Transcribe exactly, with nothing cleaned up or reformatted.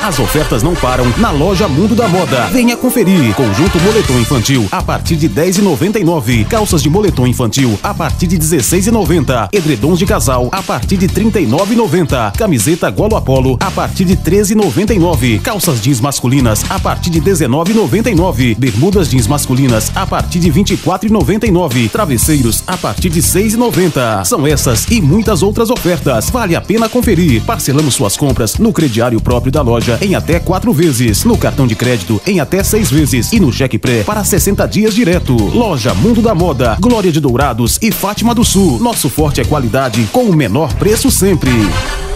As ofertas não param na loja Mundo da Moda. Venha conferir. Conjunto moletom infantil a partir de dez reais e noventa e nove centavos. Calças de moletom infantil a partir de dezesseis reais e noventa centavos. Edredons de casal a partir de trinta e nove reais e noventa centavos. Camiseta Golo Apollo a partir de treze reais e noventa e nove centavos. Calças jeans masculinas a partir de dezenove reais e noventa e nove centavos. Bermudas jeans masculinas a partir de vinte e quatro reais e noventa e nove centavos. Travesseiros a partir de seis reais e noventa centavos. São essas e muitas outras ofertas. Vale a pena conferir. Parcelamos suas compras no crediário próprio da loja em até quatro vezes, no cartão de crédito em até seis vezes e no cheque pré para sessenta dias direto. Loja Mundo da Moda, Glória de Dourados e Fátima do Sul. Nosso forte é qualidade com o menor preço sempre.